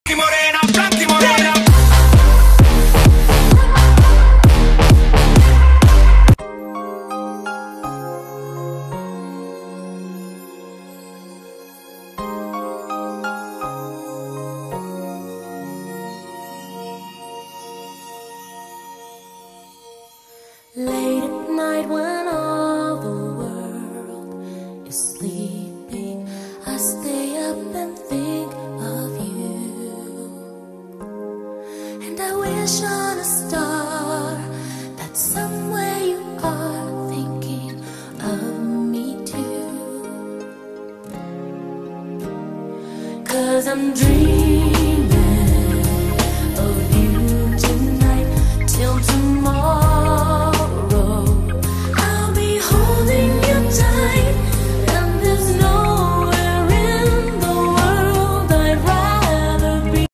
Morena, blanca morena. Late at night when all the world is sleeping, I stay up and think of you. And I wish on a star that somewhere you are thinking of me too. 'Cause I'm dreaming